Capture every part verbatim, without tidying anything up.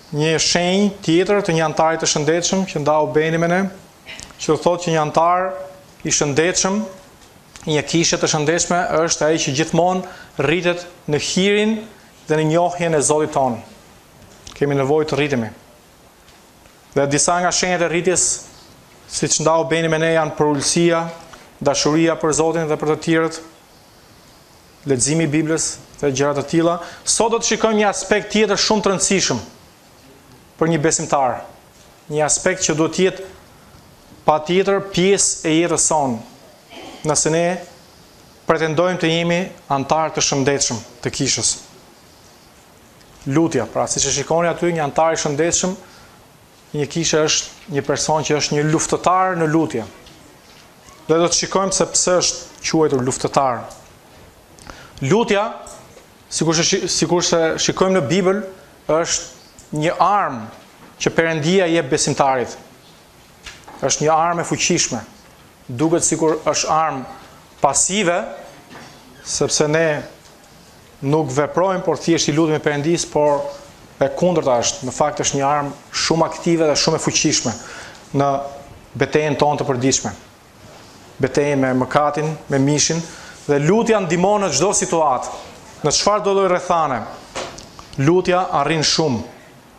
një shenjë tjetër të një antari të shëndetshëm që ndau beni me ne, që do thotë që një antar i shëndetshëm, një kishe të shëndetshme është ai që gjithmonë rritet në hirin dhe në njohjen e Zotit tonë. Kemi nevojë të rritemi. Dhe disa nga shenjat e rritjes, siç ndau beni me ne, janë përullësia, dashuria për Zotin dhe për të tjerët, leximi i Biblës dhe gjëra të tilla. Sot do të shikojmë një aspekt tjetër shumë të rëndësishëm për një besimtar. Një aspekt që duhet të jetë patjetër pjesë e jetës sonë, nëse ne pretendojmë të jemi antar të shëndetshëm të kishës. Lutja, pra siç e shikoni aty, një antar i shëndetshëm, një kishe është një person që është një luftëtar në lutje. Dhe do të shikojmë se pse është quajtur luftëtar. Lutja, sikur se sikur se shikojmë në Bibël, është një armë që Perëndia jep besimtarit. Është një armë e fuqishme. Duket sikur është armë pasive, sepse ne nuk veprojmë, por thjesht i lutemi Perëndis, por e kundërta është. Në fakt është një armë shumë aktive dhe shumë e fuqishme në betejën tonë të përditshme. Betejën me mëkatin, me mishin, dhe lutja ndihmon në çdo situatë. Në çfarë do lloj rrethane, lutja arrin shumë.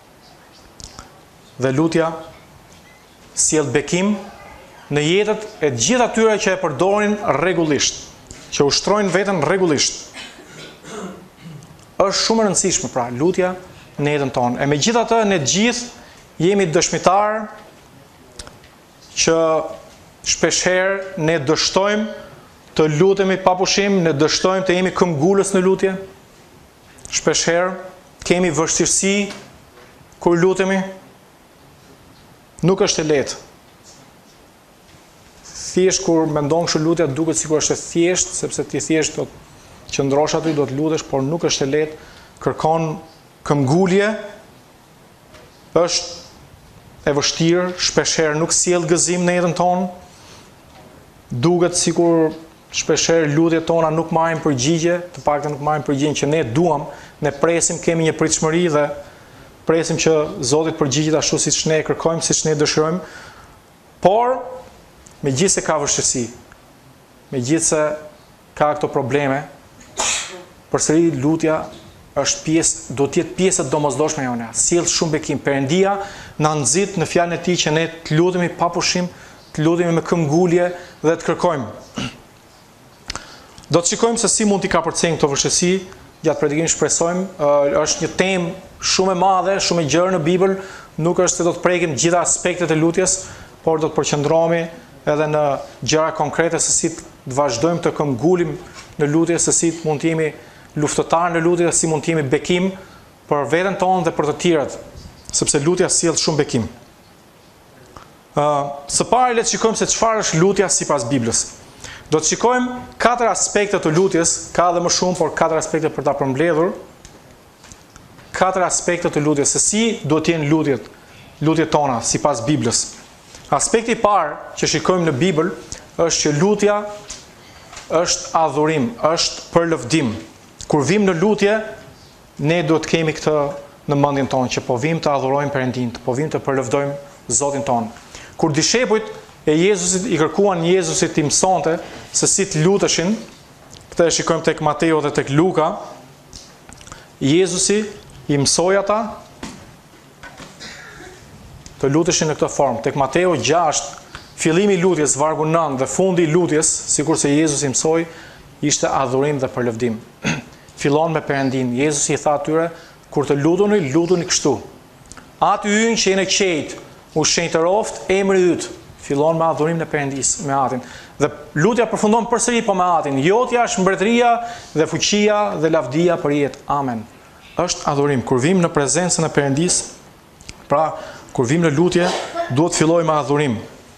Dhe lutja sjell bekim në jetët e gjithë atyre që e përdorin rregullisht, që ushtrojnë veten rregullisht. Është shumë e rëndësishme pra lutja në jetën tonë. E megjithatë ne gjithë jemi dëshmitar që shpeshherë ne dështojmë të lutemi pa pushim, ne dështojmë të jemi këmbgulës në lutje. Shpeshherë kemi vështirësi kur lutemi. Nuk është e lehtë. Thjesht kur mendon kështu lutja duket sikur është e thjeshtë, sepse ti thjesht do të qëndrosh aty, do të lutesh, por nuk është e lehtë. Kërkon këmbgulje. Është e vështirë, shpeshherë nuk sjell gëzim në jetën tonë. Duket sikur shpeshherë lutjet tona nuk marrin përgjigje, të paktën nuk marrin përgjigjen që ne duam, ne presim, kemi një pritshmëri dhe presim që Zoti të përgjigjet ashtu siç ne kërkojmë, siç ne dëshirojmë. Por megjithëse ka vështirësi, megjithëse ka këto probleme, përsëri lutja është pjesë, do të jetë pjesë e domosdoshme jonë. Sjell shumë bekim. Perëndia na nxit në fjalën e Tij që ne të lutemi pa pushim, të lutemi me këmbgulje dhe të kërkojmë. Do të shikojmë se si mund t'i kapërcejmë këto vështirësi. Gjatë predikimit shpresojmë, është një temë shumë e madhe, shumë e gjerë në Bibël, nuk është se do të prekim gjitha aspektet e lutjes, por do të përqendrohemi edhe në gjëra konkrete se si të vazhdojmë të këmbgulim në lutje, se si mund të jemi luftëtar në lutje, se si mund të jemi bekim për veten tonë dhe për të tjerët, sepse lutja sjell shumë bekim. Uh, së pari le të shikojmë se çfarë është lutja sipas Biblës. Do të shikojmë katër aspekte të lutjes, ka dhe më shumë, por katër aspekte për ta përmbledhur. Katër aspekte të lutjes, se si duhet të jenë lutjet, lutjet tona sipas Biblës. Aspekti i parë që shikojmë në Bibël është që lutja është adhurim, është përlëvdim. Kur vim në lutje, ne duhet të kemi këtë në mendjen tonë, që po vim të adhurojmë Perëndin, po vim të përlëvdojmë Zotin tonë. Kur dishepujt e Jezusit i kërkuan Jezusit të mësonte se si të luteshin, këtë e shikojmë tek Mateo dhe tek Luka, Jezusi i mësoi ata të luteshin në këtë formë. Tek Mateo gjashtë, fillimi i lutjes, vargu nëntë dhe fundi i lutjes, sikurse Jezusi i mësoi, ishte adhurim dhe përlëvdim. Fillon me Perëndin. Jezusi i tha atyre, kur të lutuni, lutuni kështu. Aty ynë që jeni qejt, u shenjtëroft emri yt. Fillon me adhurim në Perëndis, me atin. Dhe lutja përfundon përsëri po me atin. Jotja është mbretëria dhe fuqia dhe lavdia për jetë. Amen. Është adhurim. Kur vim në prezencën e Perëndis, pra kur vim në lutje, duhet filloj me adhurim.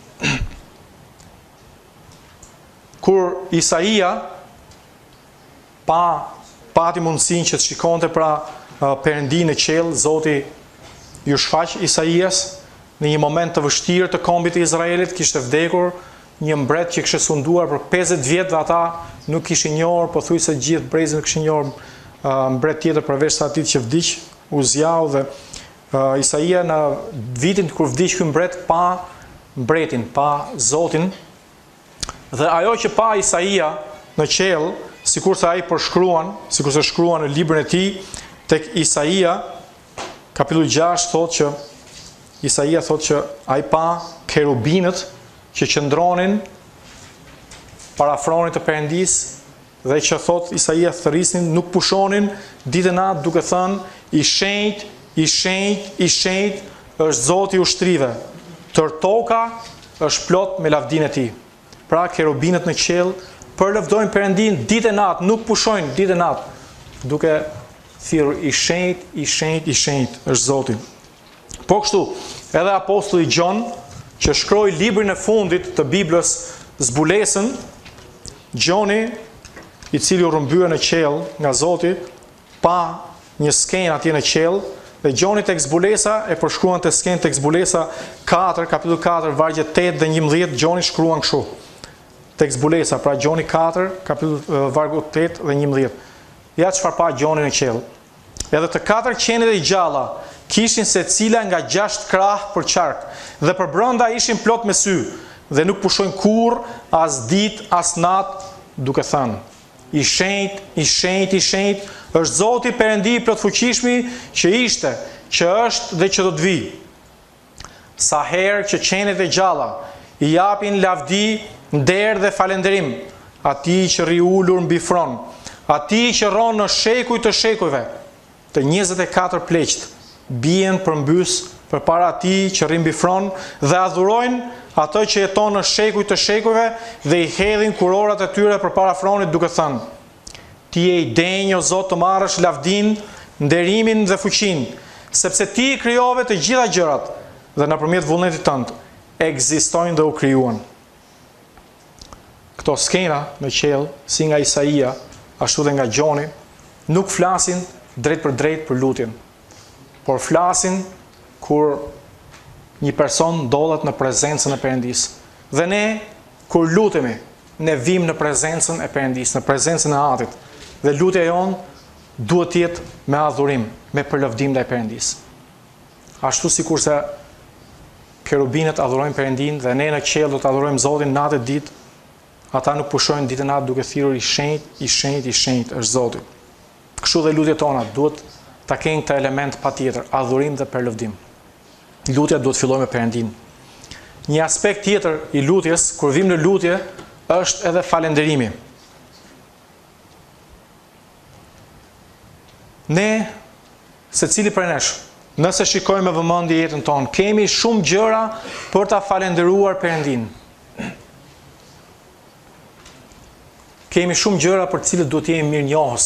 Kur Isaia pa pati mundësinë që të shikonte pra Perëndin në qiell, Zoti ju shfaq Isaias në një moment të vështirë të kombit të Izraelit, kishte vdekur një mbret që kishte sunduar për pesëdhjetë vjet dhe ata nuk kishin njohur, pothuajse gjithë brezin nuk kishin njohur uh, mbret tjetër përveç atij që vdiq, Uziau, dhe Uh, Isaia në vitin kur vdiq ky mbret pa mbretin, pa Zotin. Dhe ajo që pa Isaia në qell, sikurse ai përshkruan, sikurse shkruan në librin e tij, tek Isaia kapitulli gjashtë thotë që Isaia thotë që ai pa kerubinët që qëndronin para fronit të Perëndis dhe që thotë Isaia thërrisnin, nuk pushonin ditën natë duke thënë i shenjtë, i shenjtë, i shenjtë është Zoti i ushtrive. Tër toka është plot me lavdinë e tij. Pra kerubinët në qell përlëvdojnë Perëndin ditë e natë, nuk pushojnë ditë e natë, duke thirrur i shenjtë, i shenjtë, i shenjtë është Zoti. Po kështu, edhe apostulli Gjon, që shkroi librin e fundit të Biblës, zbulesën, Gjoni, i cili u rrëmbye në qell nga Zoti, pa një skenë atje në qell, dhe Gjoni tek zbulesa e përshkruan të skenë tek zbulesa katër, kapitulli katër, vargje tetë dhe njëmbëdhjetë, Gjoni shkruan kështu. Tek zbulesa, pra Gjoni katër, kapitulli vargu tetë dhe njëmbëdhjetë. Ja çfarë pa Gjoni në qell. Edhe të katër qenit e gjalla kishin secila nga gjashtë krah për qark, dhe për brenda ishin plot me sy, dhe nuk pushojnë kurrë as ditë as natë, duke thënë: I shenjtë, i shenjtë, i shenjtë është Zoti Perëndi plot fuqishmi, që ishte, që është dhe që do të vijë. Sa herë që qenit e gjalla i japin lavdi, nder dhe falënderim atij që rri ulur mbi fron, atij që rron në shekuj të shekujve, të njëzet e katër pleqt bien përmbys përpara atij që rri mbi fron dhe adhurojnë atë që jeton në shekuj të shekujve dhe i hedhin kurorat e tyre përpara fronit duke thënë: Ti je i denjë, o Zot, të marrësh lavdin, nderimin dhe fuqin, sepse ti i krijove të gjitha gjërat dhe nëpërmjet vullnetit tënd ekzistojnë dhe u krijuan. Këto skena në qell, si nga Isaia, ashtu dhe nga Gjoni, nuk flasin drejt për drejt për lutjen, por flasin kur një person ndodhet në prezencën e Perëndis. Dhe ne, kur lutemi, ne vim në prezencën e Perëndis, në prezencën e Atit. Dhe lutja jonë duhet të jetë me adhurim, me përlëvdim ndaj Perëndis. Ashtu sikurse kerubinët adhurojnë Perëndin dhe ne në qell do të adhurojmë Zotin natë e ditë, ata nuk pushojnë ditë e natë duke thirrur i shenjtë, i shenjtë, i shenjtë është Zoti. Kështu dhe lutjet tona duhet ta kenë këtë element patjetër, adhurim dhe përlëvdim. Lutja duhet fillojë me Perëndin. Një aspekt tjetër i lutjes, kur vim në lutje, është edhe falënderimi. Ne, secili prej nesh, nëse shikojmë me vëmendje jetën tonë, kemi shumë gjëra për ta falendëruar Perëndin. Kemi shumë gjëra për të cilët duhet të jemi mirënjohës.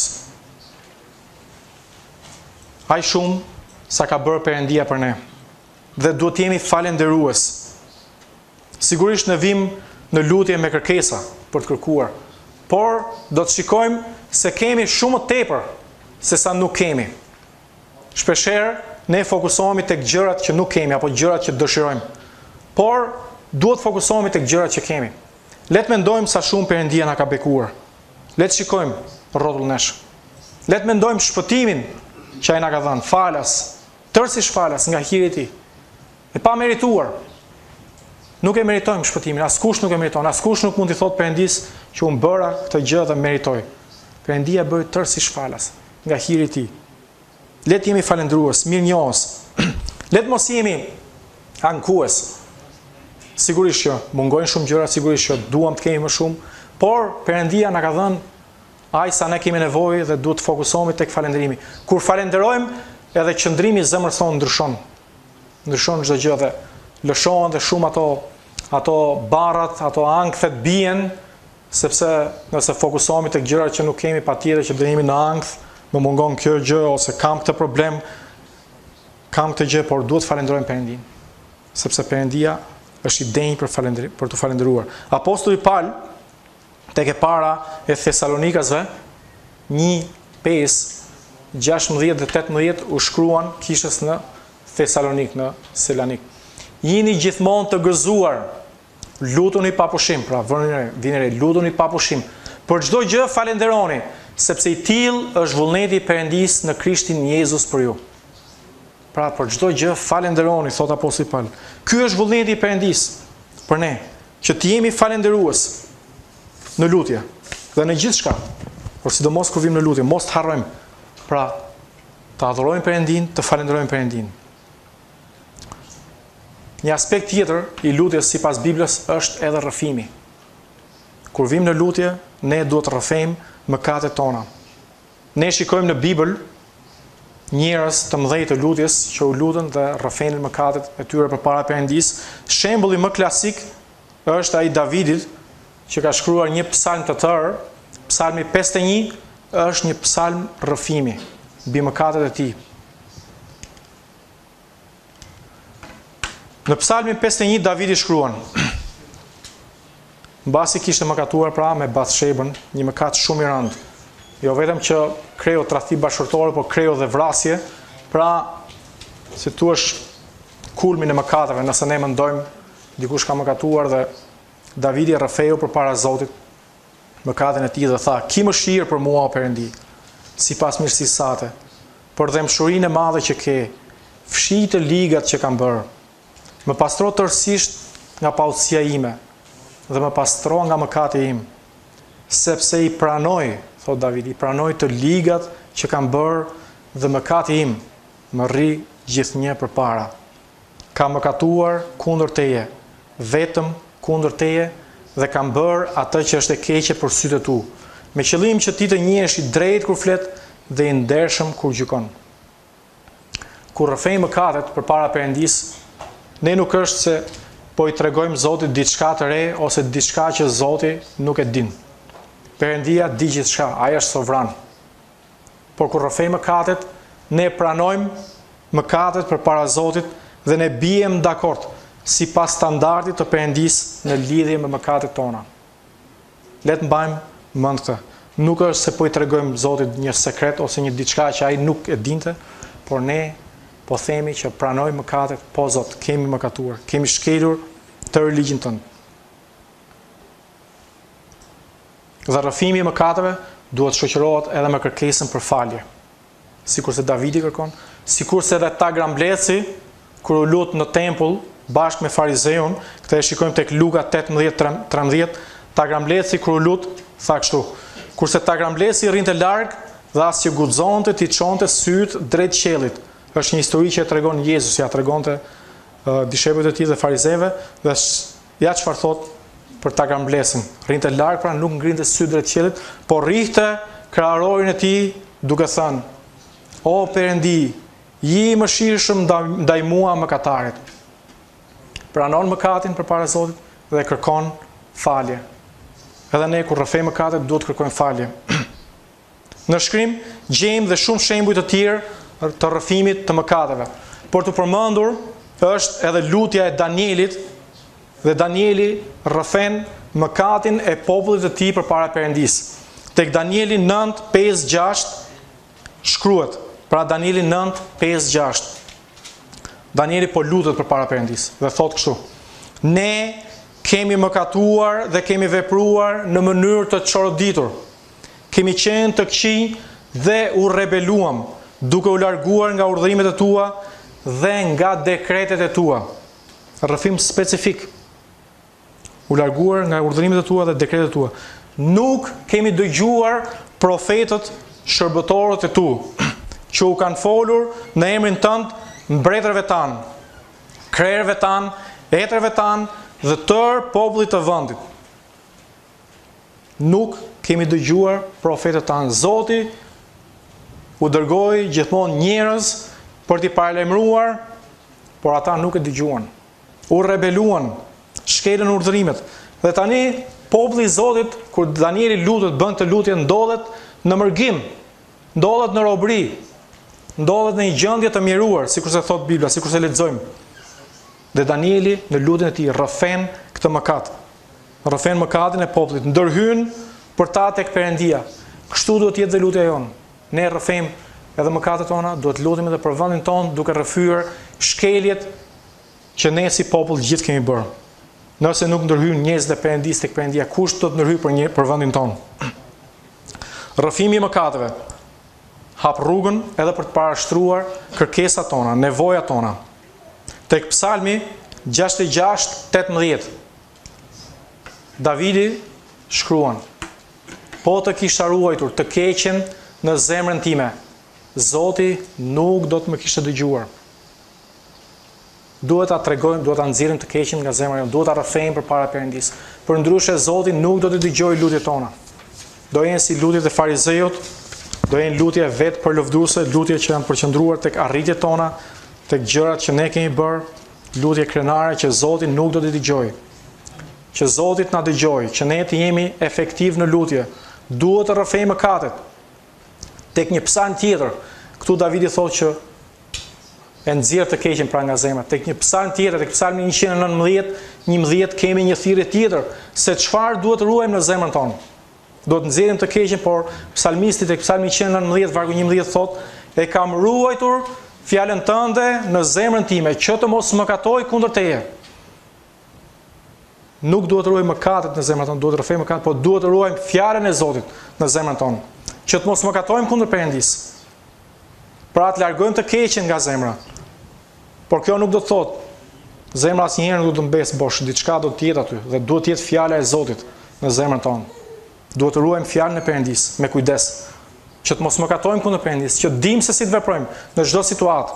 Aq shumë sa ka bërë Perëndia për ne. Dhe duhet të jemi falendërues. Sigurisht ne vim në lutje me kërkesa për të kërkuar, por do të shikojmë se kemi shumë më tepër se sa nuk kemi. Shpeshherë ne fokusohemi tek gjërat që nuk kemi apo gjërat që dëshirojmë. Por duhet fokusohemi tek gjërat që kemi. Le të mendojmë sa shumë Perëndia na ka bekuar. Le të shikojmë rrotullin nesh. Le të mendojmë shpëtimin që ai na ka dhënë, falas, tërësisht falas nga hiri i tij. E pa merituar. Nuk e meritojmë shpëtimin, askush nuk e meriton, askush nuk mund t'i thotë Perëndis që unë bëra këtë gjë dhe meritoj. Perëndia bëri tërësisht falas nga hiri i tij. Le të jemi falendërues, mirënjohës. Le të mos jemi ankues. Sigurisht që mungojnë shumë gjëra, sigurisht që duam të kemi më shumë, por Perëndia na ka dhënë aq sa ne kemi nevojë dhe duhet të fokusohemi tek falënderimi. Kur falenderojmë, edhe qëndrimi i zemrës tonë ndryshon. Ndryshon çdo gjë dhe lëshohen dhe shumë ato ato barrat, ato ankthet bien, sepse nëse fokusohemi tek gjërat që nuk kemi, patjetër që do jemi në ankth, më mungon kjo gjë ose kam këtë problem, kam këtë gjë, por duhet falenderojmë Perëndin, sepse Perëndia është i denjë për falendërim, për të falendëruar. Apostulli Paul tek e para e Thesalonikasve një pesë gjashtëdhjetë dhe tetëmbëdhjetë u shkruan kishës në Thesalonik, në Selanik. Jini gjithmonë të gëzuar, lutuni pa pushim, pra vini re, lutuni pa pushim. Për çdo gjë falenderoni, sepse i tillë është vullneti i Perëndis në Krishtin Jezus për ju. Pra për çdo gjë falenderoni, thot apostulli Paul. Ky është vullneti i Perëndisë për ne, që të jemi falendërues në lutje dhe në gjithçka. Por sidomos kur vim në lutje, mos të harrojmë. Pra, të adhurojmë Perëndin, të falenderojmë Perëndin. Një aspekt tjetër i lutjes sipas Biblës është edhe rrëfimi. Kur vim në lutje, ne duhet të rrëfejmë mëkatet tona. Ne shikojmë në Bibël njerëz të mëdhenj të lutjes që u lutën dhe rrëfenin mëkatet e tyre përpara Perëndisë. Shembulli më klasik është ai Davidit, që ka shkruar një psalm të tërë. Psalmi pesëdhjetë e një është një psalm rrëfimi mbi mëkatet e tij. Në psalmin pesëdhjetë e një Davidi shkruan: mbasi kishte mëkatuar pra me Bathshebën, një mëkat shumë i rëndë. Jo vetëm që kreu tradhti bashkëtorë, por kreu dhe vrasje. Pra, si thua, kulmi në mëkateve, nëse ne mendojmë dikush ka mëkatuar dhe Davidi rrëfeu përpara Zotit mëkatin e tij dhe tha: "Ki mëshirë për mua o Perëndi, sipas mirësisë sate, për dëmshurinë e madhe që ke, fshi të ligat që kam bërë. Më pastro tërësisht nga pautësia ime dhe më pastro nga mëkati im, sepse i pranoj, thot Davidi, i pranoj të ligat që kam bërë dhe mëkati im më rri gjithnjë përpara. Kam mëkatuar kundër teje, vetëm kundër teje, dhe kam bërë atë që është e keqe për sytë e tu, me qëllim që ti të njehesh i drejtë kur flet dhe i ndershëm kur gjykon." Kur rrëfejmë mëkatet përpara Perëndisë, ne nuk është se po i tregojmë Zotit diçka të re ose diçka që Zoti nuk e din. Perëndia di gjithçka, ai është sovran. Por kur rrëfejmë mëkatet, ne pranojmë mëkatet përpara Zotit dhe ne bijem dakord sipas standardit të Perëndisë në lidhje me mëkatet tona. Le të mbajmë mend këtë. Nuk është se po i tregojmë Zotit një sekret ose një diçka që ai nuk e dinte, por ne po themi që pranojmë mëkatet, po Zot, kemi mëkatuar, kemi shkelur tërë ligjin tënd. Dhe rrëfimi i mëkateve duhet shoqërohet edhe me kërkesën për falje. Sikurse Davidi kërkon, sikurse edhe ta gramblleci kur u lut në tempull bashkë me farizeun, këtë e shikojmë tek Luka tetëmbëdhjetë tridhjetë, ta gramblleci kur u lut tha kështu: kurse ta gramblleci rrinte larg dhe as që guxonte ti çonte syt drejt qiellit. Është një histori që e tregon Jezusi, ja tregonte uh, dishepujt e tij dhe farizeve, dhe ja çfarë thot për ta gramblesin. Rrinte larg, pra nuk ngrinte syt drejt qiellit, por rrihte kraharorin e tij duke thënë: "O Perëndi, ji mëshirshëm ndaj mua mëkatarit." Pranon mëkatin përpara Zotit dhe kërkon falje. Edhe ne kur rrëfejmë mëkatet duhet kërkojmë falje. Në shkrim gjejmë dhe shumë shembuj të tjerë të rrëfimit të mëkateve. Por të përmendur është edhe lutja e Danielit, dhe Danieli rrëfen mëkatin e popullit të tij përpara Perëndisë. Tek Danieli nëntë pesë gjashtë shkruhet. Pra Danieli nëntë pesë gjashtë. Danieli po lutet përpara Perëndisë dhe thot kështu: "Ne kemi mëkatuar dhe kemi vepruar në mënyrë të çoroditur. Kemi qenë të këqij dhe u rebeluam, duke u larguar nga urdhrimet e tua dhe nga dekretet e tua." Rrëfim specifik. U larguar nga urdhrimet e tua dhe dekretet e tua. Nuk kemi dëgjuar profetët shërbëtorët e tu, që u kanë folur në emrin tënd mbretërve tanë, krerëve tanë, etërve tanë dhe tërë popullit të vendit. Nuk kemi dëgjuar profetët tanë. Zoti u dërgoi gjithmonë njerëz për t'i paralajmëruar, por ata nuk e dëgjuan. U rebeluan, shkelën urdhrimet. Dhe tani populli i Zotit, kur Danieli lutet, bën të lutje, ndodhet në mërgim, ndodhet në robëri, ndodhet në një gjendje të mjeruar, sikurse thot Bibla, sikurse lexojmë. Dhe Danieli në lutjen e tij rrëfen këtë mëkat. Rrëfen mëkatin e popullit, ndërhyn për ta tek Perëndia. Kështu duhet të jetë dhe lutja jonë. Ne rrëfejmë edhe mëkatet tona, duhet lutim edhe për vendin tonë, duke rrëfyer shkeljet që ne si popull gjithë kemi bërë. Nëse nuk ndërhyn njerëzit e Perëndisë tek Perëndia, kush do të ndërhyjë për një për vendin tonë? Rrëfimi i mëkateve hap rrugën edhe për të parashtruar kërkesat tona, nevojat tona. Tek Psalmi gjashtëdhjetë e gjashtë tetëmbëdhjetë. Davidi shkruan: po të kisha ruajtur të keqen në zemrën time, Zoti nuk do të më kishte dëgjuar. Duhet ta tregojmë, duhet ta nxjerrim të keqen nga zemra jonë, duhet ta rrëfejmë përpara Perëndisë. Përndryshe Zoti nuk do të dëgjojë lutjet tona. Do jenë si lutjet e farizeut, do jenë lutje vetë përlëvduese, lutje që janë përqendruar tek arritjet tona, tek gjërat që ne kemi bërë, lutje krenare që Zoti nuk do të dëgjojë. Që Zoti të na dëgjojë, që ne të jemi efektiv në lutje. Duhet të rrëfejmë mëkatet. Tek një psalm tjetër, këtu Davidi thotë që e nxjerr të keqen pra nga zemra. Tek një psalm tjetër, tek psalmi njëqind e nëntëmbëdhjetë, njëmbëdhjetë kemi një thirrje tjetër se çfarë duhet ruajmë në zemrën tonë. Duhet nxjerrim të keqen, por psalmisti tek psalmi njëqind e nëntëmbëdhjetë vargu njëmbëdhjetë thotë: "E kam ruajtur fjalën tënde në zemrën time, që të mos mëkatoj kundër teje." Nuk duhet të ruajmë mëkatet në zemrën tonë, duhet të rrëfejmë mëkatet, por duhet të ruajmë fjalën e Zotit në zemrën tonë, që të mos mëkatojmë kundër Perëndisë. Pra të largojmë të keqen nga zemra. Por kjo nuk do të thotë zemra asnjëherë nuk do të mbesë bosh, diçka do të jetë aty dhe duhet të jetë fjala e Zotit në zemrën tonë. Duhet të ruajmë fjalën e Perëndisë me kujdes, që të mos mëkatojmë kundër Perëndisë, që dimë se si të veprojmë në çdo situatë.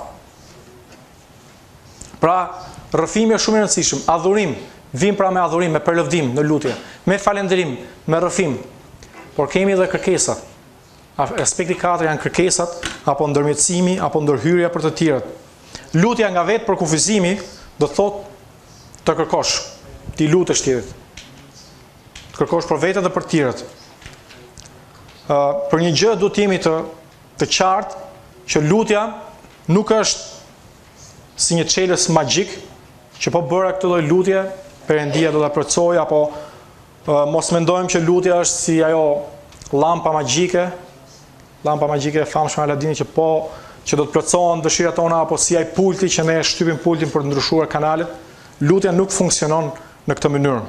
Pra, rrëfimi është shumë i rëndësishëm. Adhurim, vim pra me adhurim, me përlëvdim në lutje, me falendërim, me rrëfim. Por kemi edhe kërkesat. Aspekti katër janë kërkesat, apo ndërmjetësimi, apo ndërhyrja për të tjerët. Lutja nga vetë për kufizimi do të thotë të kërkosh, ti lutesh tjerët. Të kërkosh për vete dhe për tjerët. Uh, për një gjë duhet jemi të, të qartë që lutja nuk është si një çelës magjik, që po bëra këtë lloj lutje, Perëndia do ta plotësoj, apo uh, mos mendojmë që lutja është si ajo llampa magjike, lampa magjike e famshme e Aladinit që po që do të plotësohen dëshirat tona, apo si ai pulti që ne shtypim pultin për të ndryshuar kanalet. Lutja nuk funksionon në këtë mënyrë.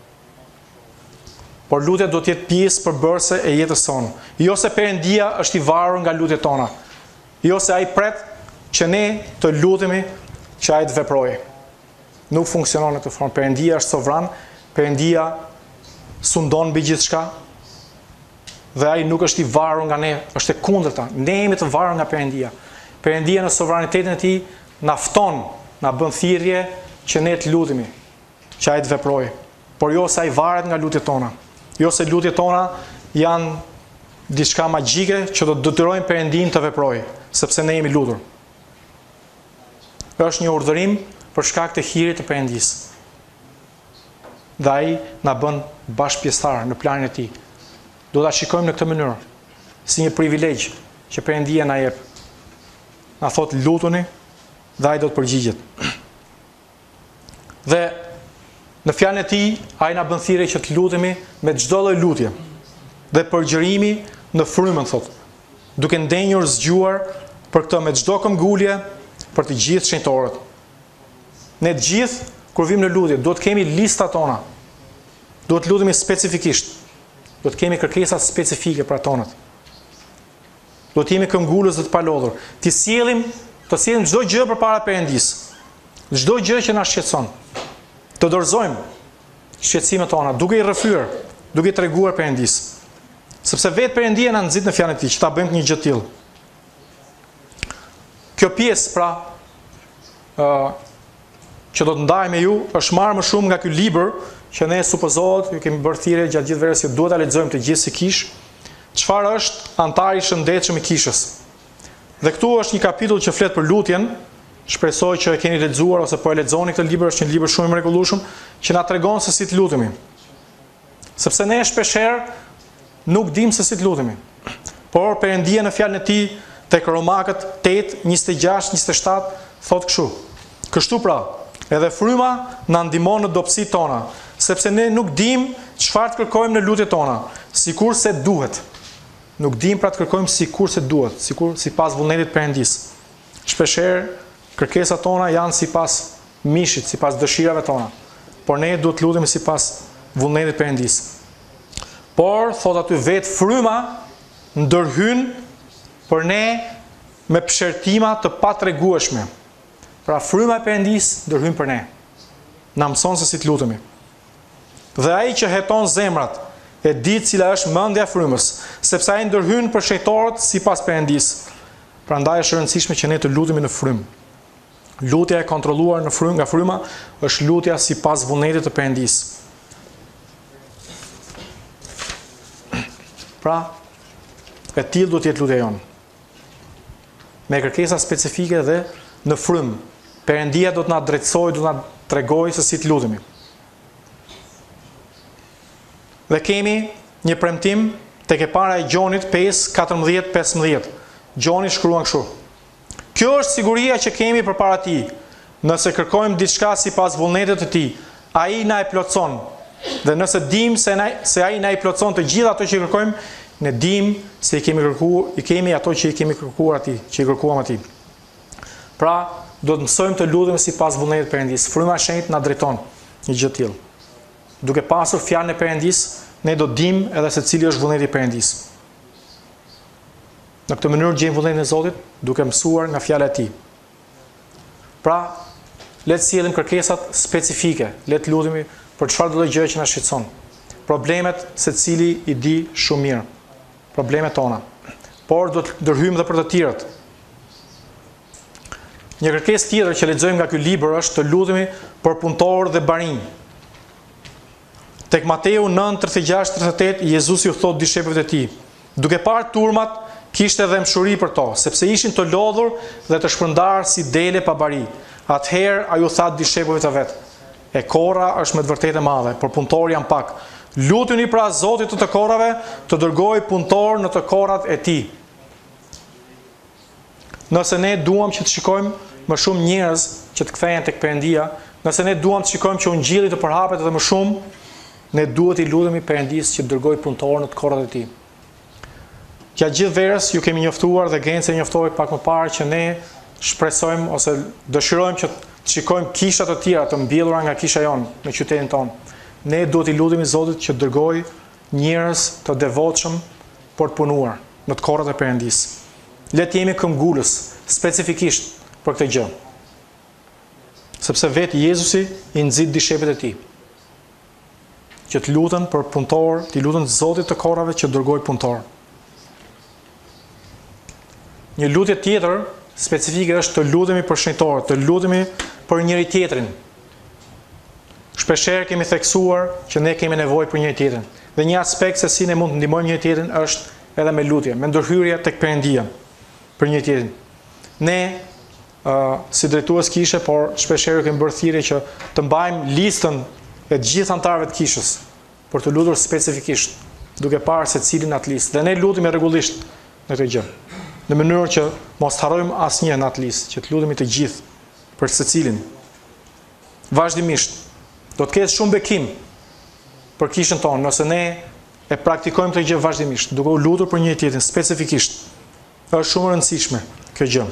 Por lutja do të jetë pjesë përbërëse e jetës tonë. Jo se Perëndia është i varur nga lutjet tona. Jo se ai pret që ne të lutemi që ai të veprojë. Nuk funksionon në këtë formë. Perëndia është sovran, Perëndia sundon mbi gjithçka. Dhe ai nuk është i varur nga ne, është e kundërta. Ne jemi të varur nga Perëndia. Perëndia në sovranitetin e tij na fton, na bën thirrje që ne të lutemi, që ai të veprojë. Por jo se ai varet nga lutjet tona. Jo se lutjet tona janë diçka magjike që do të detyrojnë Perëndin të veprojë, sepse ne jemi lutur. Është një urdhërim për shkak të hirit të Perëndisë. Dhe ai na bën bashkëpjesëtar në planin e tij. Do ta shikojmë në këtë mënyrë, si një privilegj që Perëndia na jep. Na thot lutuni dhe ai do të përgjigjet. Dhe në fjalën e tij ai na bën thirrje që të lutemi me çdo lloj lutje. Dhe përgjërimi në frymën thot, duke ndenjur zgjuar për këtë me çdo këmbgulje për të gjithë shenjtorët. Ne të gjithë kur vim në lutje, duhet kemi listat tona. Duhet lutemi specifikisht. Do të kemi kërkesa specifike për atonat. Do të jemi këmbgulës dhe të palodhur. Të sjellim, të sjellim çdo gjë përpara Perëndisë. Çdo gjë që na shqetëson. Të dorëzojmë shqetësimet tona, duke i rrëfyer, duke i treguar Perëndisë. Sepse vetë Perëndia na nxit në fjalën e tij që ta bëjmë një gjë të tillë. Kjo pjesë pra ë uh, që do të ndaj me ju është marrë më shumë nga ky libër që ne supozohet, ju kemi bërë thirrje gjatë gjithë verës që duhet ta lexojmë të gjithë si kish, çfarë është antari i shëndetshëm i kishës. Dhe këtu është një kapitull që flet për lutjen, shpresoj që e keni lexuar ose po e lexoni këtë libër, është një libër shumë i mrekullueshëm që na tregon se si të lutemi. Sepse ne shpeshherë nuk dimë se si të lutemi. Por Perëndia në fjalën e tij tek Romakët tetë, njëzet e gjashtë, njëzet e shtatë thotë kështu. Kështu pra, edhe fryma na ndihmon në dobësitë tona, sepse ne nuk dimë çfarë të kërkojmë në lutjet tona, sikurse duhet. Nuk dimë pra të kërkojmë sikurse duhet, sikur sipas vullnetit të Perëndisë. Shpeshherë kërkesat tona janë sipas mishit, sipas dëshirave tona, por ne duhet të lutemi sipas vullnetit të Perëndisë. Por thot aty vetë fryma ndërhyn por ne me pëshertima të patregueshme. Pra fryma e Perëndisë ndërhyn për ne. Na mëson se si të lutemi. Dhe ai që heton zemrat e di cila është mendja e frymës, sepse ai ndërhyn për shejtorët sipas Perëndisë. Prandaj është e rëndësishme që ne të lutemi në frymë. Lutja e kontrolluar në frymë nga fryma është lutja sipas vullnetit të Perëndisë. Pra, e tillë duhet të jetë lutja jonë. Me kërkesa specifike dhe në frymë. Perëndia do të na drejtësojë, do të na tregojë se si të lutemi. Dhe kemi një premtim tek e para e Gjonit pesë katërmbëdhjetë pesëmbëdhjetë. Gjoni shkruan kështu: Kjo është siguria që kemi përpara Tij. Nëse kërkojmë diçka sipas vullnetit të Tij, ai na e plotson. Dhe nëse dim se na, se ai na i plotson të gjitha ato që i kërkojmë, ne dim se i kemi kërkuar, i kemi ato që i kemi kërkuar atij, që i kërkuam atij. Pra, do të mësojmë të lutemi sipas vullnetit të Perëndisë. Fryma e Shenjtë na drejton një gjë të tillë. Duke pasur fjalën e Perëndisë, ne do dim edhe se cili është vullneti i Perëndisë. Në këtë mënyrë gjejmë vullnetin e Zotit, duke mësuar nga fjala e Tij. Pra, le të sjellim kërkesat specifike, le të lutemi për çfarë do të gjë që na shqetëson. Problemet secili i di shumë mirë. Problemet tona. Por do të ndërhyjmë edhe për të tjerët. Një kërkesë tjetër që lexojmë nga ky libër është të lutemi për punëtorë dhe barinj. Tek Mateu nëntë tridhjetë e gjashtë tridhjetë e tetë Jezusi u thot dishepujve të Tij: Duke parë turmat, kishte edhe mshuri për to, sepse ishin të lodhur dhe të shpërndarë si dele pa bari. Atëherë ai u tha dishepujve të vet: E korra është me të vërtetë e madhe, por punëtorë janë pak. Lutuni pra Zotit të të korrave të dërgojë punëtor në të korrat e Tij. Nëse ne duam që të shikojmë më shumë njerëz që të kthehen tek Perëndia, nëse ne duam të shikojmë që ungjilli të përhapet edhe më shumë, ne duhet i lutemi Perëndisë që të dërgojë punëtor në të korrat e Tij. Gjatë gjithë verës ju kemi njoftuar dhe Gense njoftoi pak më parë që ne shpresojmë ose dëshirojmë që të shikojmë kisha të tjera të mbjellura nga kisha jonë në qytetin tonë. Ne duhet i lutemi Zotit që të dërgojë njerëz të devotshëm për të punuar në të korrat e Perëndisë. Le të jemi këmbgulës specifikisht për këtë gjë. Sepse vetë Jezusi i nxit dishepujt e Tij që të lutën për punëtor, të lutën Zotit të korrave që dërgojë punëtor. Një lutje tjetër specifike është të lutemi për shenjtorët, të lutemi për njëri tjetrin. Shpeshherë kemi theksuar që ne kemi nevojë për njëri tjetrin. Dhe një aspekt se si ne mund të ndihmojmë njëri tjetrin është edhe me lutje, me ndërhyrje tek Perëndia për njëri tjetrin. Ne uh, si drejtues kishe, por shpeshherë kemi bërë thirrje që të mbajmë listën e të gjithë anëtarëve të kishës për të lutur specifikisht, duke parë se cilin atë listë. Dhe ne lutemi rregullisht në këtë gjë, në mënyrë që mos harrojmë asnjë në atë listë, që të lutemi të gjithë për secilin. Vazhdimisht do të ketë shumë bekim për kishën tonë nëse ne e praktikojmë këtë gjë vazhdimisht, duke u lutur për njëri tjetrin specifikisht. Është shumë e rëndësishme kjo gjë.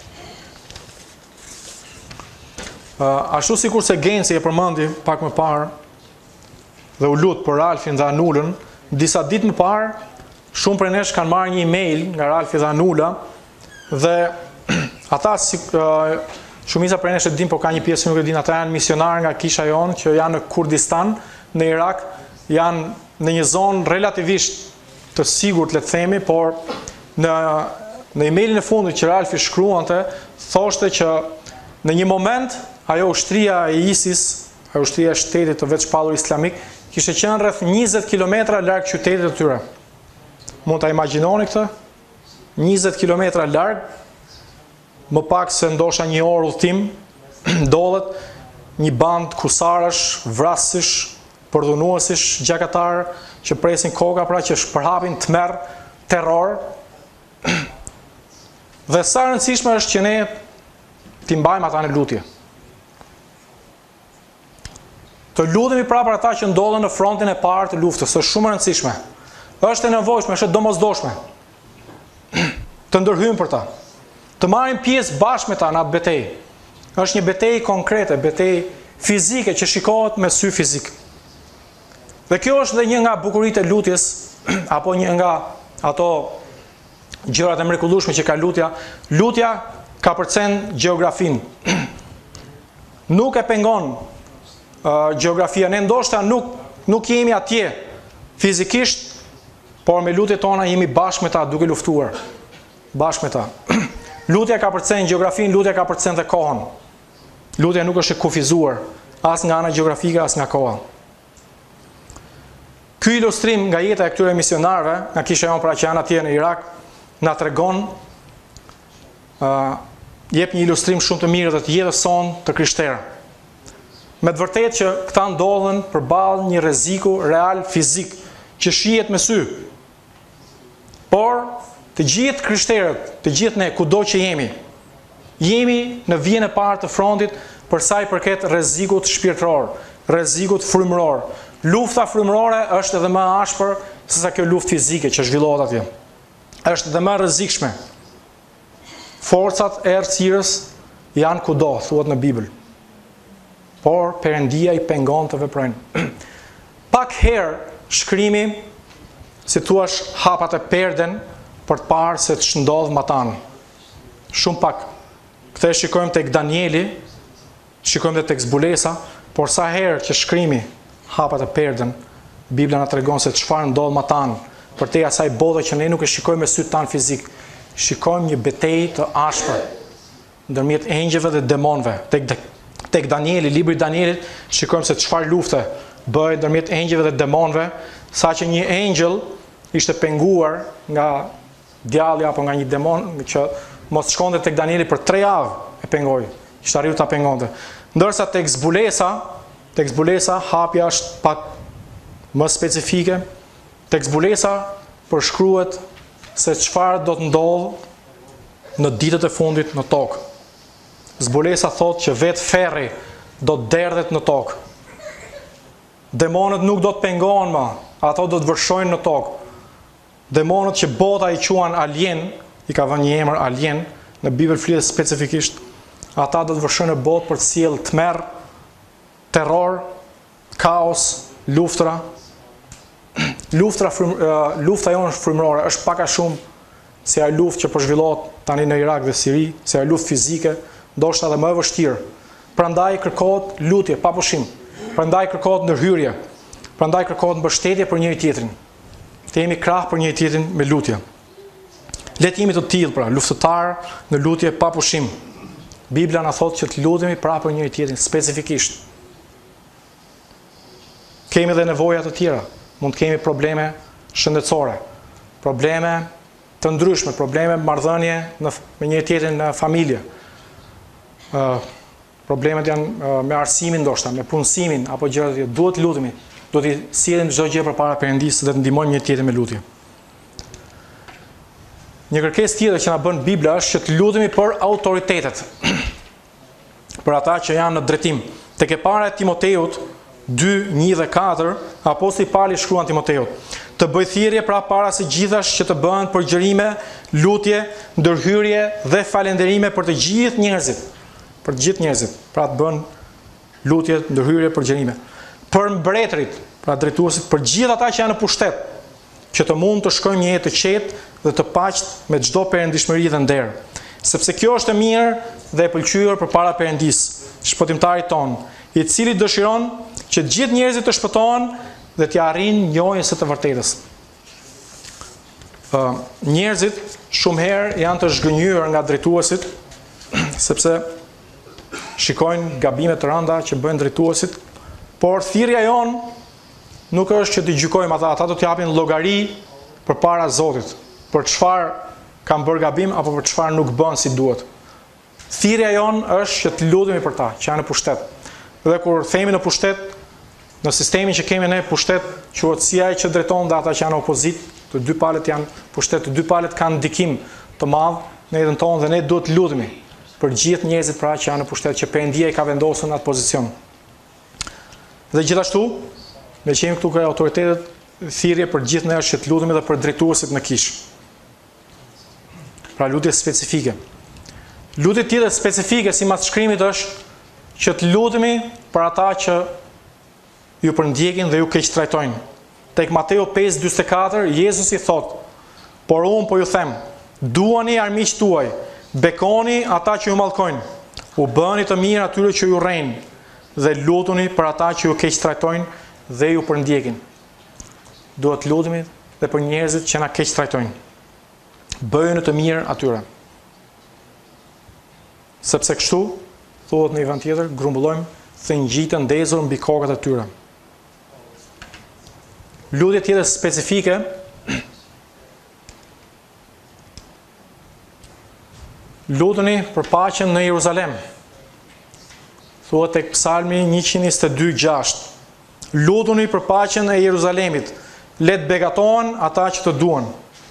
Uh, ashtu sikur se Gensi e përmendi pak më parë dhe u lut për Ralfin dhe Anulën, disa ditë më parë shumë prej nesh kanë marrë një email nga Ralfi dhe Anula dhe ata si uh, shumica prej nesh e din, por ka një pjesë që nuk e din, ata janë misionarë nga kisha jonë që janë në Kurdistan, në Irak, janë në një zonë relativisht të sigurt, le të themi, por në në emailin e fundit që Ralfi shkruante, thoshte që në një moment ajo ushtria e ISIS, ajo ushtria e shtetit të veçpallur islamik, kishte qenë rreth njëzet kilometra larg qytetit të tyre. Mund ta imagjinoni këtë? njëzet kilometra larg, më pak se ndoshta një orë udhtim, ndodhet një band kusarësh, vrasësh, përdhunuesish, gjakatar që presin koka, pra që përhapin tmerr, terror. Dhe sa e rëndësishme është që ne t'i mbajmë ata në lutje. Të lutemi pra për ata që ndodhen në frontin e parë të luftës, është shumë e rëndësishme. Është e nevojshme, është e domosdoshme. Të ndërhyjmë për ta. Të marrim pjesë bashkë me ta në atë betejë. Është një betejë konkrete, betejë fizike që shikohet me sy fizik. Dhe kjo është dhe një nga bukuritë e lutjes, apo një nga ato gjërat e mrekullueshme që ka lutja, lutja ka përcen gjeografin. Nuk e pengon uh, gjeografia, ne ndoshta nuk, nuk jemi atje fizikisht, por me lutjet tona jemi bashkë me ta duke luftuar. Bashkë me ta. Lutja ka përcen gjeografin, lutja ka përcen dhe kohën. Lutja nuk është e kufizuar, as nga ana gjeografike, as nga koha. Ky ilustrim nga jeta e këtyre misionarëve, nga kisha jonë pra që janë atje në Irak, na tregon, uh, jep një ilustrim shumë të mirë dhe të jetës sonë të krishterë. Me të vërtetë që këta ndodhen përballë një rreziku real fizik që shihet me sy. Por të gjithë krishterët, të gjithë ne kudo që jemi, jemi në vijën e parë të frontit për sa i përket rrezikut shpirtëror, rrezikut frymëror. Lufta frymërore është edhe më e ashpër se sa kjo luftë fizike që zhvillohet atje. Është edhe më e rrezikshme. Forcat e errësirës janë kudo, thuhet në Bibël. Por Perëndia i pengon të veprojnë. Pak herë shkrimi, si thuash, hapat e perden për të parë se të shndodh matan. Shumë pak. Kthe shikojmë tek Danieli, shikojmë dhe tek zbulesa, por sa herë që shkrimi hapat e perden, Bibla na tregon se çfarë ndodh matan, për te asaj bote që ne nuk e shikojmë me sytë tanë fizik. Shikojmë një betejë të ashpër ndërmjet engjëve dhe demonëve. Tek tek Danieli, libri i Danielit, shikojmë se çfarë lufte bëhet ndërmjet engjëve dhe demonëve, saqë një engjëll ishte penguar nga djalli apo nga një demon që mos shkonte tek Danieli për tre javë e pengoi. Ishte arritur ta pengonte. Ndërsa tek zbulesa, tek zbulesa hapja është pak më specifike. Tek zbulesa përshkruhet se çfarë do të ndodhë në ditët e fundit në tokë. Zbulesa thotë që vetë ferri do të derdhet në tokë. Demonët nuk do të pengohen më, ato do të vërshojnë në tokë. Demonët që bota i quan alien, i ka vënë një emër alien, në Bibël flitet specifikisht, ata do të vërshojnë në botë për të sjellë tmerr, terror, kaos, luftra. Luftra, uh, lufta jonë frymërore është pak a shumë si ajo luftë që po zhvillohet tani në Irak dhe Siri, si ajo luftë fizike, ndoshta edhe më e vështirë. Prandaj kërkohet lutje pa pushim. Prandaj kërkohet ndërhyrje. Prandaj kërkohet mbështetje për njëri tjetrin. Të jemi krah për njëri tjetrin me lutje. Le të jemi të tillë pra, luftëtar në lutje pa pushim. Bibla na thotë që të lutemi pra për njëri tjetrin specifikisht. Kemi edhe nevoja të tjera. Mund të kemi probleme shëndetësore, probleme të ndryshme, probleme marrëdhënie në me njëri tjetrin në familje. Uh, problemet janë uh, me arsimin ndoshta, me punësimin apo gjëra të tjera. Duhet të lutemi, duhet të sillim çdo gjë përpara Perëndisë dhe të ndihmojmë njëri tjetrin me lutje. Një kërkesë tjetër që na bën Bibla është që të lutemi për autoritetet. Për ata që janë në drejtim. Tek e para e Timoteut dy, një dhe katër, apostulli Pali shkruan Timoteut: të bëj thirrje pra para së gjithash që të bëhen përgjërime, lutje, ndërhyrje dhe falënderime për të gjithë njerëzit. Për të gjithë njerëzit, pra të bën lutje, ndërhyrje, përgjërime. Për mbretërit, pra drejtuesit, për gjithë ata që janë në pushtet, që të mund të shkojnë një jetë të qetë dhe të paqët me çdo perëndishmëri dhe nder. Sepse kjo është e mirë dhe e pëlqyer përpara Perëndisë, shpëtimtarit ton, i cili dëshiron që të gjithë njerëzit të shpëtohen dhe të arrijnë njohjen e të vërtetës. Uh, njerëzit shumë herë janë të zhgënjur nga drejtuesit, sepse shikojnë gabimet të rënda që bëjnë drejtuesit, por thirrja jon nuk është që të gjykojmë ata, ata do të japin llogari përpara Zotit, për çfarë kanë bërë gabim apo për çfarë nuk bën si duhet. Thirrja jon është që të lutemi për ta, që janë në pushtet. Dhe kur themi në pushtet, në sistemin që kemi ne pushtet, quhet si ai që drejton dhe ata që janë në opozit, të dy palët janë pushtet, të dy palët kanë ndikim të madh në jetën tonë dhe ne duhet të lutemi për gjithë njerëzit pra që janë në pushtet, që Perëndia i ka vendosur në atë pozicion. Dhe gjithashtu, me që jemi këtu ka autoritetet, thirrje për gjithë ne është që të lutemi edhe për drejtuesit në kish. Pra lutje specifike. Lutje tjetër specifike sipas shkrimit është që të lutemi për ata që ju përndjekin dhe ju keq trajtojnë. Tek Mateu pesë, dyzet e katër, Jezusi thot: por unë po ju them, Duani armiqt tuaj, bekoni ata që ju mallkojnë, u bëni të mirë atyre që ju rrejnë, dhe lutuni për ata që ju keq trajtojnë dhe ju përndjekin. Duhet lutemi dhe për njerëzit që na keq trajtojnë. Bëjuni të mirë atyre. Sepse kështu, thuhet në një vend tjetër, grumbullojmë thëngjitën ndezur mbi kokat e tyre. Lutje tjetër specifike lutuni për paqen në Jeruzalem. Thuhet tek Psalmi njëqind e njëzet e dy gjashtë. Lutuni për paqen e Jeruzalemit. Let begatohen ata që të duan.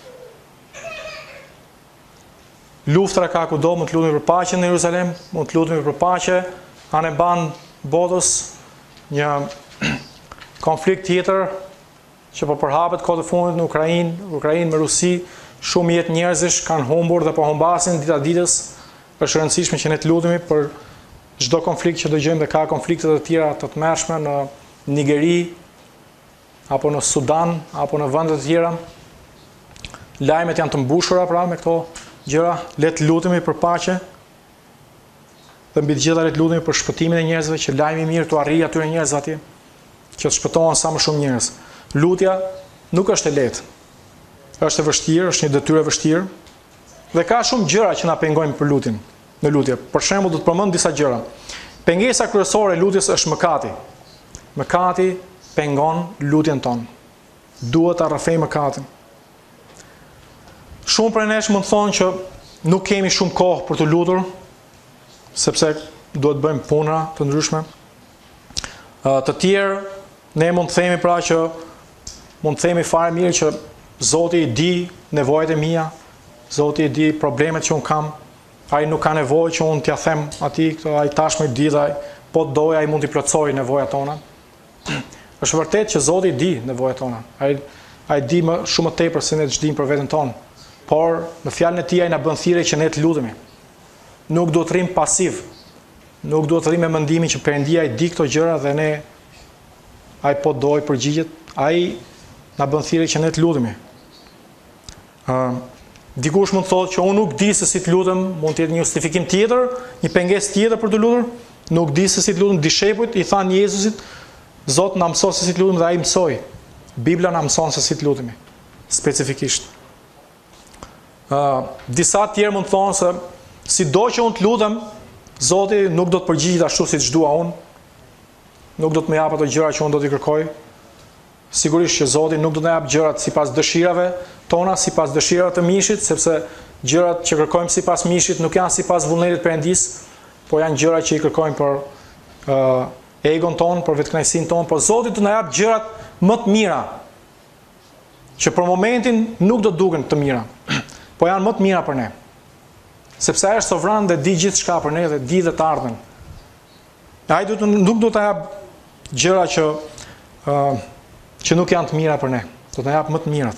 Luftra ka kudo, mund të lutemi për paqen në Jeruzalem, mund të lutemi për paqe anë ban botës, një konflikt tjetër që po përhapet kohët e fundit në Ukrainë, Ukrainë me Rusi, shumë jetë njerëzish kanë humbur dhe po humbasin dita ditës. Është e rëndësishme që ne të lutemi për çdo konflikt që dëgjojmë, dhe ka konflikte të tjera të tmerrshme në Nigeri apo në Sudan apo në vende të tjera. Lajmet janë të mbushura pra me këto gjëra. Le të lutemi për paqe. Dhe mbi të gjitha le të lutemi për shpëtimin e njerëzve, që lajmi i mirë të arrijë atyre njerëzve atje, që të shpëtohen sa më shumë njerëz. Lutja nuk është e lehtë. Është e vështirë, është një detyrë e vështirë. Dhe ka shumë gjëra që na pengojnë për lutjen, në lutje. Për shembull, do të përmend disa gjëra. Pengesa kryesore e lutjes është mëkati. Mëkati pengon lutjen tonë. Duhet ta rrëfejmë mëkatin. Shumë prej nesh mund të thonë që nuk kemi shumë kohë për të lutur, sepse duhet bëjmë puna të ndryshme. Të tjerë, ne mund të themi pra që mund të themi fare mirë që Zoti i di nevojat e mia, Zoti i di problemet që un kam, ai nuk ka nevojë që un t'ia them atij, këto ai tashmë i di dhe ai po doj ai mund t'i plotësojë nevojat tona. Është vërtet që Zoti i di nevojat tona. Ai ai di më shumë më tepër se ne të dimë për veten tonë. Por në fjalën e tij ai na bën thirrje që ne të lutemi. Nuk duhet të rrim pasiv. Nuk duhet të rrim me mendimin që Perëndia i di këto gjëra dhe ne ai po doj përgjigjet. Ai na bën thirrje që ne të lutemi. Ë uh, Dikush mund të thotë që unë nuk di se si të lutem, mund të jetë një justifikim tjetër, një pengesë tjetër për të lutur. Nuk di se si të lutem. Dishepujt i thanë Jezusit, Zot na mëso se si të lutem, dhe ai mësoi. Bibla na mëson se si të lutemi, specifikisht. Ë uh, disa të tjerë mund të thonë se sido që unë të lutem, Zoti nuk do të përgjigjet ashtu siç dua unë. Nuk do të më jap ato gjëra që unë do t'i kërkoj. Sigurisht që Zoti nuk do të na jap gjërat sipas dëshirave tona, sipas dëshirave të mishit, sepse gjërat që kërkojmë sipas mishit nuk janë sipas vullnetit Perëndis, por janë gjëra që i kërkojmë për uh, egon ton, për vetkënaqësinë tonë, por Zoti do të na jap gjërat më të mira, që për momentin nuk do të duken të mira, por janë më të mira për ne. Sepse ai është sovran dhe di gjithçka për ne dhe di dhe të ardhmen. Ai do të nuk do të jap gjëra që uh, që nuk janë të mira për ne. Do të na jap më të mirat.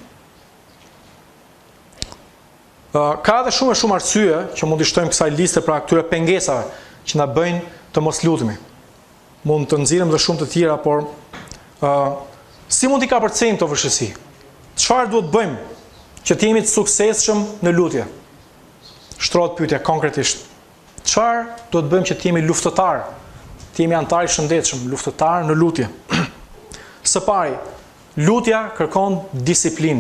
Uh, ka edhe shumë e shumë arsye që mund të shtojmë kësaj liste pra këtyre pengesave që na bëjnë të mos lutemi. Mund të nxjerrim edhe shumë të tjera, por uh, si mund t'i kapërcejmë këto vështirësi? Çfarë duhet bëjmë që të jemi të suksesshëm në lutje? Shtrohet pyetja konkretisht. Çfarë duhet bëjmë që të jemi luftëtar? Të jemi antar i shëndetshëm, luftëtar në lutje. Së pari, lutja kërkon disiplinë.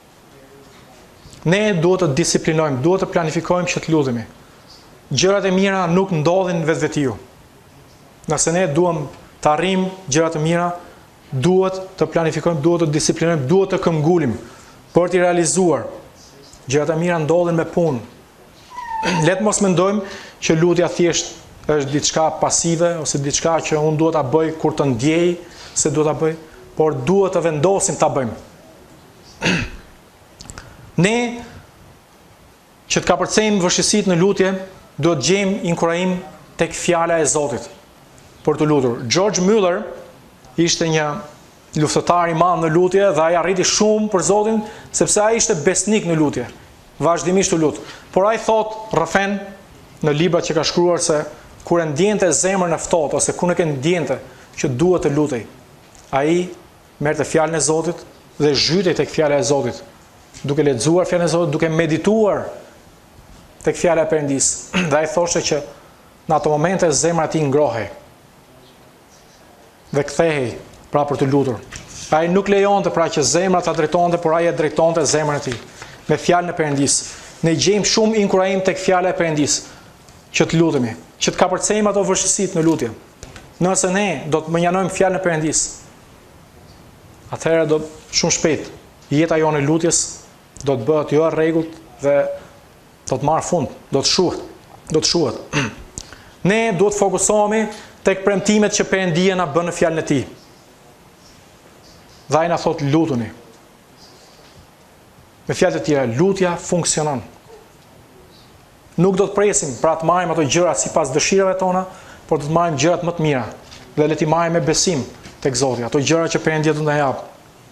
Ne duhet të disiplinojmë, duhet të planifikojmë që të lutemi. Gjërat e mira nuk ndodhin vetvetiu. Nëse ne duam të arrijmë gjërat e mira, duhet të planifikojmë, duhet të disiplinojmë, duhet të këmbgulim për t'i realizuar. Gjërat e mira ndodhin me punë. Le të mos mendojmë që lutja thjesht është diçka pasive ose diçka që unë duhet ta bëj kur të ndjej se duhet ta bëj, por duhet të vendosim ta bëjmë. Ne që të kapërcejmë vështirësitë në lutje, duhet gjejmë inkurajim tek fjala e Zotit për të lutur. George Muller ishte një luftëtar i madh në lutje dhe ai arriti shumë për Zotin sepse ai ishte besnik në lutje. Vazhdimisht të lut. Por ai thot rrëfen në librat që ka shkruar se kur e ndjente zemrën e ftohtë ose kur nuk e ndjente që duhet të lutej, ai merrte fjalën e Zotit dhe zhytej tek fjala e Zotit. duke lexuar fjalën e Zotit, duke medituar tek fjala e Perëndis. Dhe ai thoshte që në ato momente zemra e tij ngrohej dhe kthehej pra për të lutur. Ai nuk lejonte pra që zemra ta drejtonte, por ai e drejtonte zemrën e tij me fjalën e Perëndis. Ne gjejmë shumë inkurajim tek fjala e Perëndis që të lutemi, që të kapërcejmë ato vështirësitë në lutje. Nëse ne do të mënjanojmë fjalën e Perëndis, atëherë do shumë shpejt jeta jonë e lutjes do të bëhet jo e rregullt dhe do të marrë fund, do të shuhet, do të shuhet. Ne duhet të fokusohemi tek premtimet që Perëndia na bën në fjalën e Tij. Dhe ai na thot lutuni. Me fjalë të tjera, lutja funksionon. Nuk do të presim pra të marrim ato gjëra sipas dëshirave tona, por do të marrim gjërat më të mira dhe le t'i marrim me besim tek Zoti, ato gjëra që Perëndia do na jap.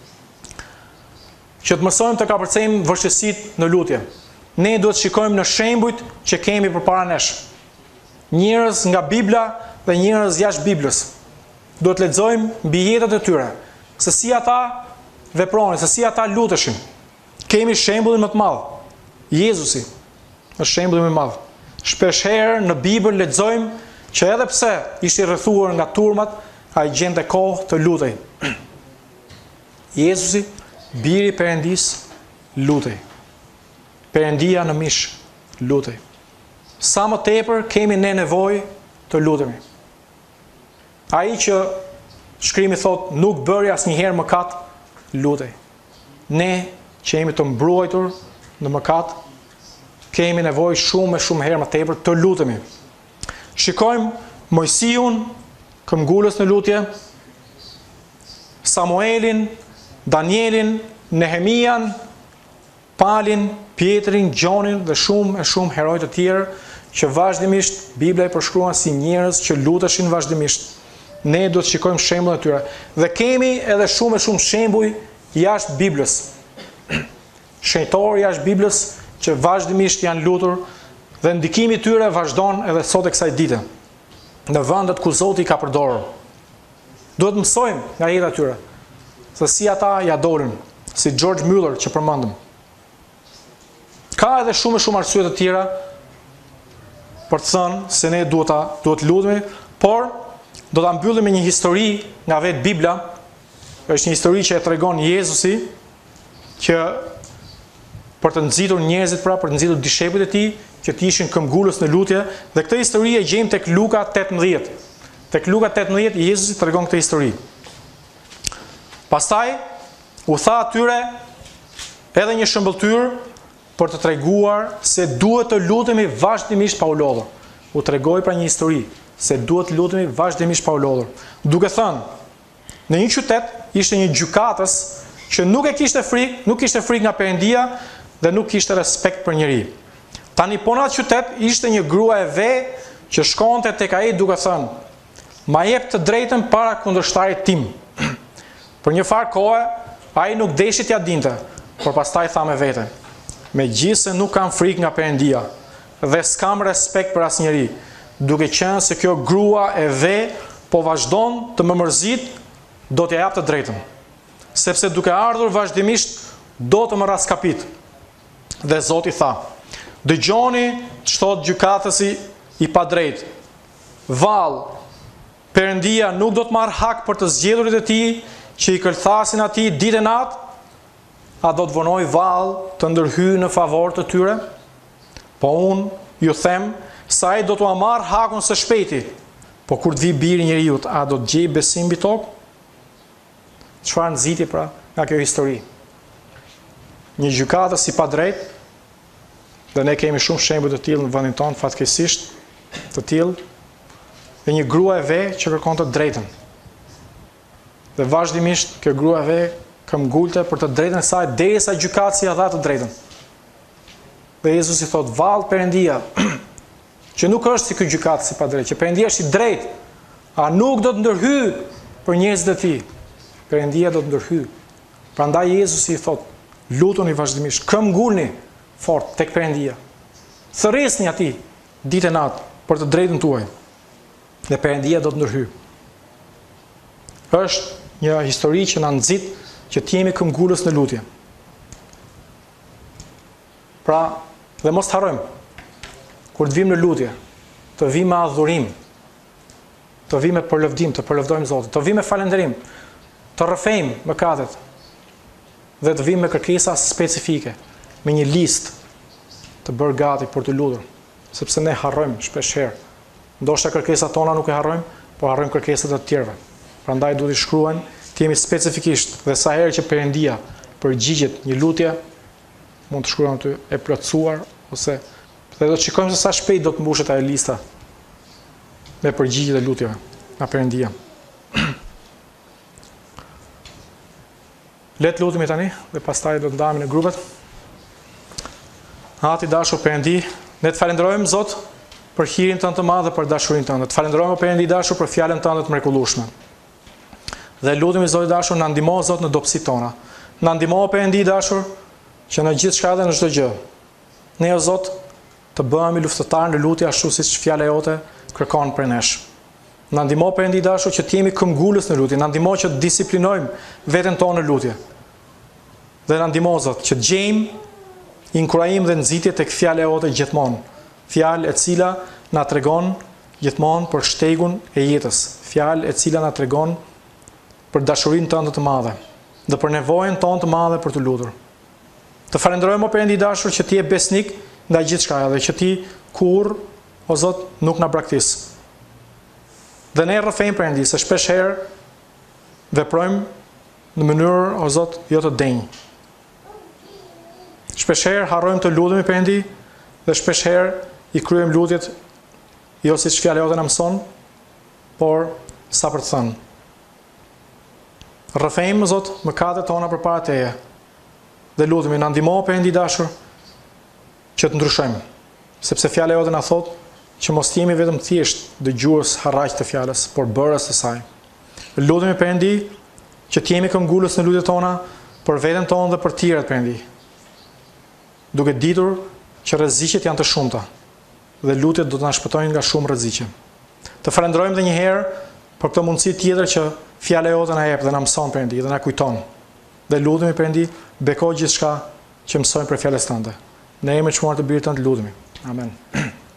Që të mësojmë të kapërcejmë vështirësitë në lutje. Ne duhet të shikojmë në shembujt që kemi përpara nesh. Njerëz nga Bibla dhe njerëz jashtë Biblës. Duhet të lexojmë mbi jetët e tyre, se si ata vepronin, se si ata luteshin. Kemi shembullin më të madh, Jezusi. Është shembulli më i madh. Shpeshherë në Bibël lexojmë që edhe pse ishte rrethuar nga turmat, ai gjente kohë të lutej. Jezusi, biri i Perëndis, lutej. Perëndia në mish, lutej. Sa më tepër kemi ne nevojë të lutemi. Ai që shkrimi thot nuk bëri asnjëherë mëkat, lutej. Ne që jemi të mbruajtur në mëkat, kemi nevojë shumë e shumë herë më tepër të lutemi. Shikojmë Mojsiun, këmbgulës në lutje, Samuelin, Danielin, Nehemian, Palin, Pietrin, Gjonin dhe shumë e shumë heroj të tjerë që vazhdimisht Bibla i përshkruan si njerëz që luteshin vazhdimisht. Ne duhet të shikojmë shembull e tyre. Dhe kemi edhe shumë e shumë shembuj jashtë Biblës. Shenjtorë jashtë Biblës që vazhdimisht janë lutur dhe ndikimi i tyre vazhdon edhe sot e kësaj dite në vendet ku Zoti ka përdorur. Duhet të mësojmë nga jeta e tyre se si ata ja dolën, si George Mueller që përmendëm. Ka edhe shumë e shumë arsye të tjera për të thënë se ne duhet ta duhet lutemi, por do ta mbyllim me një histori nga vetë Bibla. Është një histori që e tregon Jezusi që për të nxitur njerëzit pra, për të nxitur dishepujt e tij që të ishin këmbgulës në lutje, dhe këtë histori e gjejmë tek Luka tetëmbëdhjetë. Tek Luka tetëmbëdhjetë Jezusi tregon këtë histori. Pastaj u tha atyre edhe një shëmbëltyr për të treguar se duhet të lutemi vazhdimisht pa u lodhur. U tregoi pra një histori se duhet të lutemi vazhdimisht pa u lodhur. Duke thënë, në një qytet ishte një gjykatës që nuk e kishte frikë, nuk kishte frikë nga Perëndia dhe nuk kishte respekt për njeri. Tani po në atë qytet ishte një grua e ve që shkonte tek ai duke thënë: "Ma jep të drejtën para kundërshtarit tim." Për një farë kohe ai nuk deshi t'ia dinte, por pastaj tha me vete: "Megjithëse nuk kam frikë nga Perëndia dhe s'kam respekt për asnjëri, duke qenë se kjo grua e ve po vazhdon të më mërzit, do t'ja jap të drejtën. Sepse duke ardhur vazhdimisht do të më raskapit." Dhe Zoti tha: "Dëgjoni ç'thot gjykatësi i padrejtë. Vallë, Perëndia nuk do të marr hak për të zgjedhurit e tij që i kërthasin atij ditë e natë, a do të vonoj vallë të ndërhyjë në favor të tyre? Po unë ju them se ai do t'ua marr hakun së shpejti. Po kur të vi biri i njeriut, a do të gjej besim mbi tokë?" Çfarë nxiti pra nga kjo histori? Një gjykatës i padrejtë, dhe ne kemi shumë shembuj të tillë në vendin tonë fatkeqësisht, të tillë, dhe një grua e ve që kërkon të drejtën. Dhe vazhdimisht kjo grua e ve këmbgulte për të drejtën e saj derisa gjykatësi ia dha të drejtën. Dhe Jezusi thot: "Vallë Perëndia, që nuk është si ky gjykatës i padrejtë, që Perëndia është i drejtë, a nuk do të ndërhyjë për njerëzit e tij? Perëndia do të ndërhyjë." Prandaj Jezusi i thot: "Lutuni vazhdimisht, këmbgulni fort tek Perëndia. Thërrisni atij ditë e natë për të drejtën tuaj, dhe Perëndia do të ndërhyjë." Është një histori që na nxit që të jemi këmbgulës në lutje. Pra, dhe mos të harrojmë, kur të vim në lutje, të vim me adhurim, të vim me përlëvdim, të përlëvdojmë Zotin, të vim me falënderim, të rrëfejmë mëkatet, dhe të vim me kërkesa specifike, me një listë të bërë gati për të lutur, sepse ne harrojmë shpesh herë. Ndoshta kërkesat tona nuk e harrojmë, po harrojmë kërkesat e të tjerëve. Prandaj duhet të shkruajmë, të jemi specifikisht, dhe sa herë që Perëndia përgjigjet një lutje, mund të shkruajmë aty e plotësuar, ose dhe do të shikojmë se sa shpejt do të mbushet ajo lista me përgjigjet e lutjeve nga Perëndia. Le të lutemi tani dhe pastaj do të ndahemi në grupet. Ati dashur Perëndi, ne të falenderojmë Zot për hirin tënd të madh dhe për dashurinë tënde. Të falenderojmë Perëndi dashur për fjalën tënde të mrekullueshme. Dhe lutemi Zot i dashur, na ndihmo Zot në dobësitë tona. Na ndihmo Perëndi dashur që në gjithçka dhe në çdo gjë, ne o Zot të bëhemi luftëtar në lutje ashtu siç fjala jote kërkon prej nesh. Na ndihmo Perëndi dashur që të jemi këmbgulës në lutje, na ndihmo që të disiplinojmë veten tonë në lutje. Dhe na ndihmo Zot që të gjejmë inkurajim dhe nxitje tek fjala jote gjithmonë. Fjalë e cila na tregon gjithmonë për shtegun e jetës, fjalë e cila na tregon për dashurinë tënde të madhe dhe për nevojën tonë të madhe për të lutur. Të falenderojmë o Perëndi dashur që ti je besnik ndaj gjithçka dhe që ti kurrë o Zot nuk na braktis. Dhe ne rrëfejmë Perëndi se shpesh herë veprojmë në mënyrë o Zot jo të denjë. Shpesh herë harrojmë të lutemi Perëndi dhe shpesh herë i kryejmë lutjet jo siç fjala jote na mëson, por sa për të thënë. Rrëfejmë Zot mëkatet tona përpara teje. Dhe lutemi na ndihmo Perëndi dashur që të ndryshojmë, sepse fjala jote na thot që mos jemi vetëm thjesht dëgjues harraq të fjalës, por bërës së saj. Lutemi Perëndi që të jemi këmbgulës në lutjet tona për veten tonë dhe për të tjerët Perëndi, duke ditur që rreziqet janë të shumta dhe lutjet do të na shpëtojnë nga shumë rreziqe. Të falenderojmë edhe një herë për këtë mundësi tjetër që fjala jote na jep dhe na mëson Perëndi dhe na kujton. Dhe lutemi Perëndi, beko gjithçka që mësojmë për fjalës tënde. Në emrin e çmuar të birit tënd lutemi. Amen.